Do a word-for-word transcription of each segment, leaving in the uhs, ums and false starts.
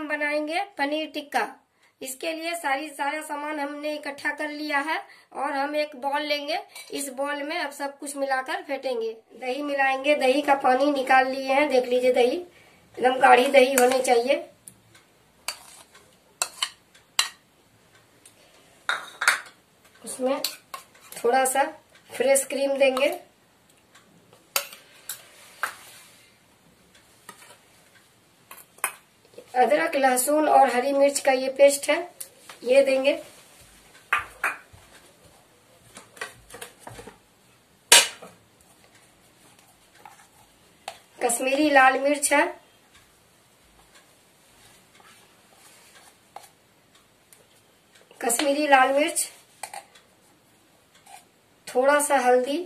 हम बनाएंगे पनीर टिक्का। इसके लिए सारी सारा सामान हमने इकट्ठा कर लिया है और हम एक बॉल लेंगे। इस बॉल में अब सब कुछ मिलाकर फेंटेंगे। दही मिलाएंगे, दही का पानी निकाल लिए हैं, देख लीजिए दही एकदम गाढ़ी दही होनी चाहिए। उसमें थोड़ा सा फ्रेश क्रीम देंगे, अदरक लहसुन और हरी मिर्च का ये पेस्ट है, ये देंगे। कश्मीरी लाल मिर्च है, कश्मीरी लाल मिर्च, थोड़ा सा हल्दी,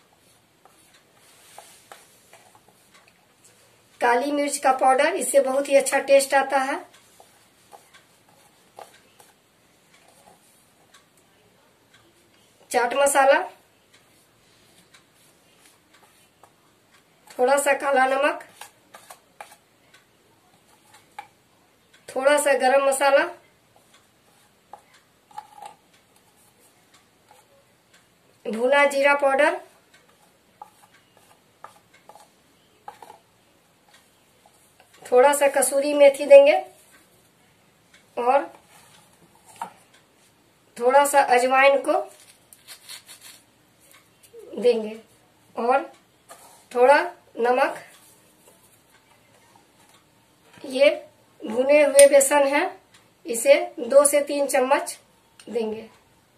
काली मिर्च का पाउडर, इससे बहुत ही अच्छा टेस्ट आता है। चाट मसाला, थोड़ा सा काला नमक, थोड़ा सा गरम मसाला, भुना जीरा पाउडर, थोड़ा सा कसूरी मेथी देंगे और थोड़ा सा अजवाइन को देंगे और थोड़ा नमक। ये भुने हुए बेसन है, इसे दो से तीन चम्मच देंगे।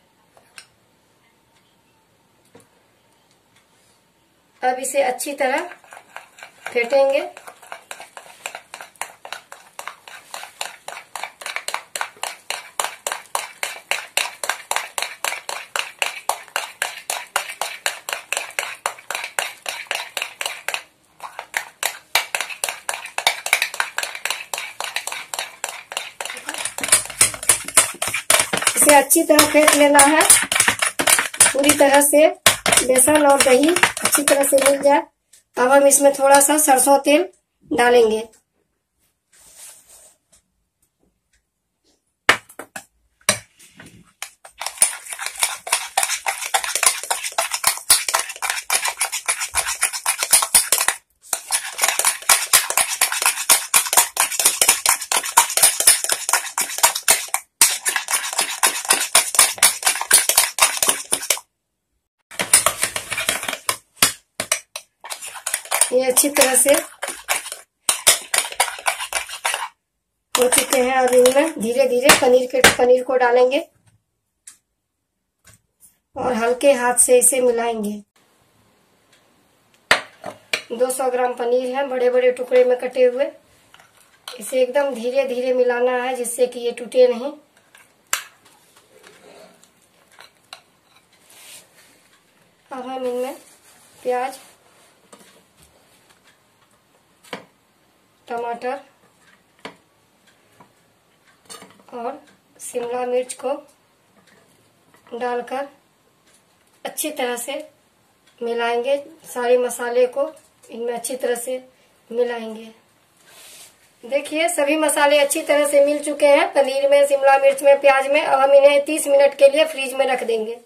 अब इसे अच्छी तरह फेंटेंगे। इसे अच्छी तरह फेंट लेना है, पूरी तरह से बेसन और दही अच्छी तरह से मिल जाए। अब हम इसमें थोड़ा सा सरसों तेल डालेंगे। ये अच्छी तरह से हो चुके हैं। अब इनमें धीरे धीरे पनीर के पनीर को डालेंगे और हल्के हाथ से इसे मिलाएंगे। दो सौ ग्राम पनीर है, बड़े बड़े टुकड़े में कटे हुए। इसे एकदम धीरे धीरे मिलाना है जिससे कि ये टूटे नहीं। अब हम इनमें प्याज, टमाटर और शिमला मिर्च को डालकर अच्छी तरह से मिलाएंगे। सारे मसाले को इनमें अच्छी तरह से मिलाएंगे। देखिए सभी मसाले अच्छी तरह से मिल चुके हैं पनीर में, शिमला मिर्च में, प्याज में। अब हम इन्हें तीस मिनट के लिए फ्रीज में रख देंगे।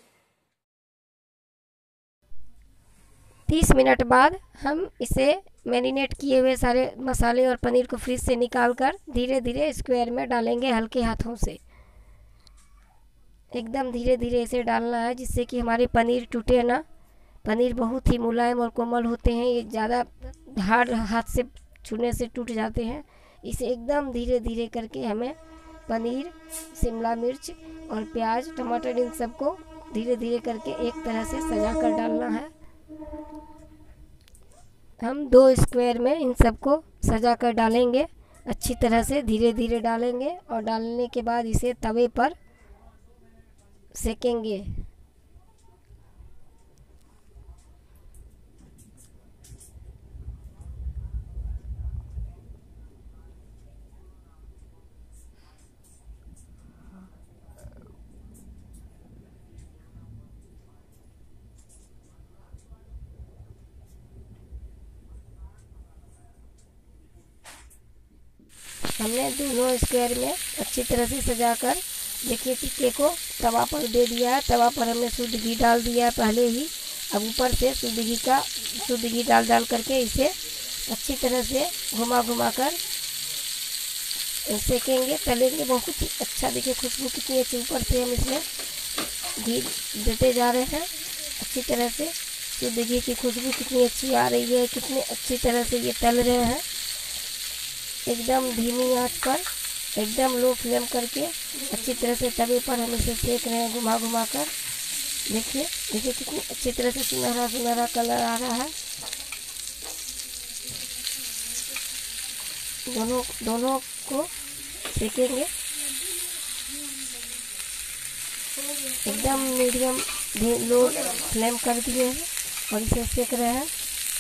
तीस मिनट बाद हम इसे मैरिनेट किए हुए सारे मसाले और पनीर को फ्रीज से निकालकर धीरे धीरे स्क्वायर में डालेंगे हल्के हाथों से। एकदम धीरे धीरे इसे डालना है जिससे कि हमारे पनीर टूटे ना। पनीर बहुत ही मुलायम और कोमल होते हैं, ये ज़्यादा हार्ड हाथ से छूने से टूट जाते हैं। इसे एकदम धीरे धीरे करके हमें पनीर, शिमला मिर्च और प्याज, टमाटर, इन सबको धीरे धीरे करके एक तरह से सजा कर डालना है। हम दो स्क्वायर में इन सबको सजा कर डालेंगे। अच्छी तरह से धीरे धीरे डालेंगे और डालने के बाद इसे तवे पर सेकेंगे। हमने दोनों स्क्वायर में अच्छी तरह से सजाकर देखिए टिक्के को तवा पर दे दिया है। तवा पर हमने शुद्ध घी डाल दिया है पहले ही। अब ऊपर से शुद्ध घी का शुद्ध घी डाल डाल करके इसे अच्छी तरह से घुमा घुमा कर सेकेंगे, तलेंगे। बहुत ही अच्छा देखिए खुशबू कितनी अच्छी, ऊपर से हम इसमें घी देते जा रहे हैं अच्छी तरह से। शुद्ध घी की खुशबू कितनी अच्छी आ रही है, कितनी अच्छी तरह से ये तल रहे हैं। एकदम धीमी आंच पर, एकदम लो फ्लेम करके अच्छी तरह से तवे पर हम इसे सेक रहे हैं घुमा घुमा कर। देखिए देखिए कितनी अच्छी तरह से सुनहरा सुनहरा कलर आ रहा है। दोनों दोनों को सेकेंगे एकदम मीडियम लो फ्लेम कर दिए हैं और इसे सेक रहे हैं।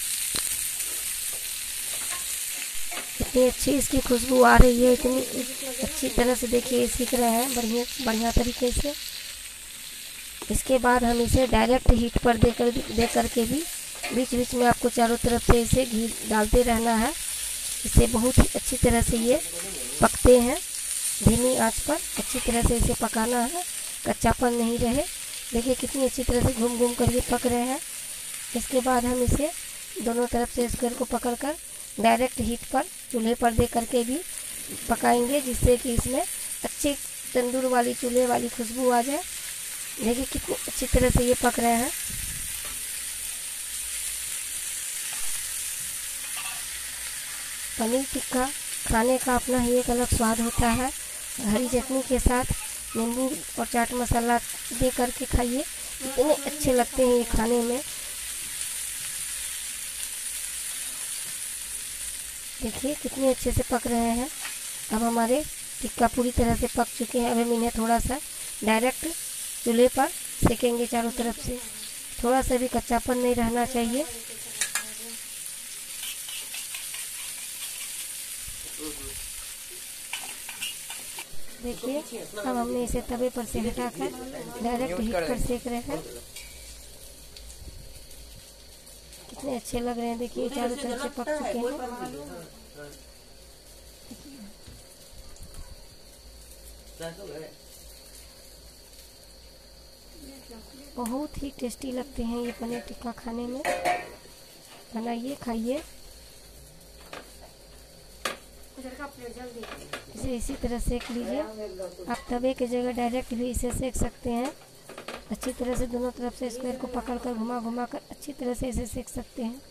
इतनी अच्छी इसकी खुशबू आ रही है, इतनी अच्छी तरह से देखिए सीख रहे हैं बढ़िया बढ़िया तरीके से। इसके बाद हम इसे डायरेक्ट हीट पर देकर दे करके भी बीच बीच में आपको चारों तरफ से इसे घी डालते रहना है। इसे बहुत ही अच्छी तरह से ये पकते हैं। धीमी आंच पर अच्छी तरह से इसे पकाना है, कच्चापन नहीं रहे। देखिए कितनी अच्छी तरह से घूम घूम कर ये पक रहे हैं। इसके बाद हम इसे दोनों तरफ से स्क्वायर को पकड़कर डायरेक्ट हीट पर चूल्हे पर दे करके भी पकाएंगे, जिससे कि इसमें अच्छी तंदूर वाली चूल्हे वाली खुशबू आ जाए। देखिए कितनी अच्छी तरह से ये पक रहे हैं। पनीर टिक्का खाने का अपना ही एक अलग स्वाद होता है। हरी चटनी के साथ नींबू और चाट मसाला दे करके खाइए, इतने अच्छे लगते हैं ये खाने में। देखिए कितने अच्छे से पक रहे हैं। अब हमारे टिक्का पूरी तरह से पक चुके हैं। अब हम इन्हें थोड़ा सा डायरेक्ट चूल्हे पर सेकेंगे चारों तरफ से। थोड़ा सा भी कच्चापन नहीं रहना चाहिए। देखिए अब हमने इसे तवे पर से हटाकर डायरेक्ट हीट पर सेक रहे हैं। कितने अच्छे लग रहे हैं। देखिए चारों तरफ से पक चुके हैं। बहुत ही टेस्टी लगते हैं ये पनीर टिक्का खाने में। बनाइए, खाइए। इसे इसी तरह सेक लीजिए। आप तवे की जगह डायरेक्ट भी इसे सेक सकते हैं। अच्छी तरह से दोनों तरफ से स्क्वायर को पकड़कर घुमा घुमा कर अच्छी तरह से इसे सेक सकते हैं।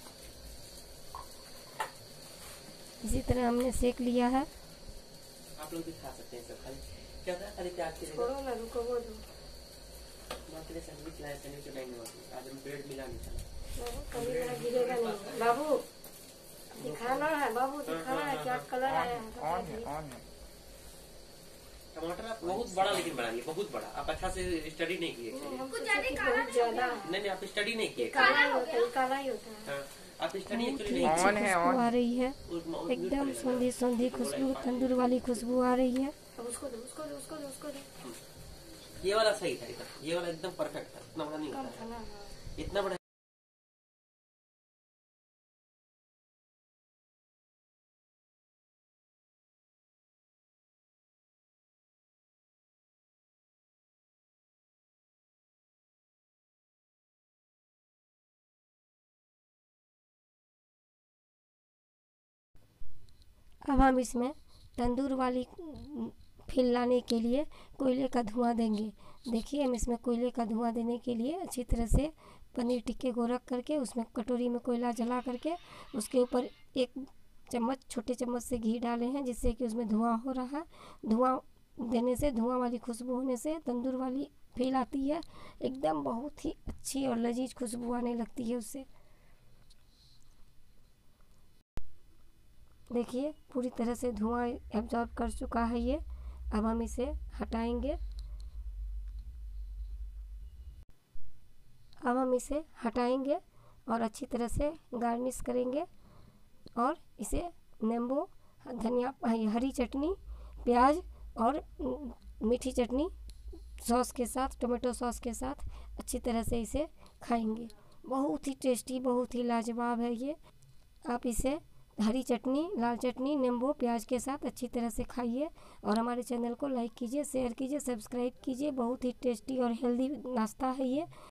इसी तरह हमने सेक लिया है। आप लोग भी खा सकते हैं सब। क्या था खाली प्याज के छोड़ो ना, रुको वो जो बाकी ले सैंडविच लाए, सैंडविच बनाएंगे। आज हम ब्रेड मिला नहीं चला। कभी मेरा गिरेगा नहीं। बाबू दिखाना है, बाबू दिखाना है क्या कलर आया है। ऑन है, ऑन है। टमाटर आप बहुत बड़ा लेकिन बनाइए, बहुत बड़ा। आप अच्छा से स्टडी नहीं किए। कुछ ज्यादा नहीं नहीं, आप स्टडी नहीं किए। काला ही होता है, काला ही होता है। आप स्टडी एक्चुअली नहीं ऑन है, खुशबू ऑन आ रही है, एकदम सौंधी सौंधी खुशबू, तंदूर वाली खुशबू आ रही है। उसको दो, उसको दो, उसको दो, उसको दो। ये वाला सही था, ये वाला एकदम परफेक्ट था। इतना बड़ा नहीं होता है, इतना बड़ा। अब हम इसमें तंदूर वाली फील लाने के लिए कोयले का धुआं देंगे। देखिए हम इसमें कोयले का धुआं देने के लिए अच्छी तरह से पनीर टिक्के को रख करके उसमें कटोरी में कोयला जला करके उसके ऊपर एक चम्मच छोटे चम्मच से घी डाले हैं, जिससे कि उसमें धुआं हो रहा है। धुआं देने से, धुआं वाली खुशबू होने से तंदूर वाली फील आती है। एकदम बहुत ही अच्छी और लजीज खुशबू आने लगती है उससे। देखिए पूरी तरह से धुआं एब्जॉर्ब कर चुका है ये। अब हम इसे हटाएंगे। अब हम इसे हटाएंगे और अच्छी तरह से गार्निश करेंगे और इसे नींबू, धनिया, हरी चटनी, प्याज और मीठी चटनी सॉस के साथ, टोमेटो सॉस के साथ अच्छी तरह से इसे खाएंगे। बहुत ही टेस्टी, बहुत ही लाजवाब है ये। आप इसे हरी चटनी, लाल चटनी, नींबू, प्याज के साथ अच्छी तरह से खाइए और हमारे चैनल को लाइक कीजिए, शेयर कीजिए, सब्सक्राइब कीजिए। बहुत ही टेस्टी और हेल्दी नाश्ता है ये।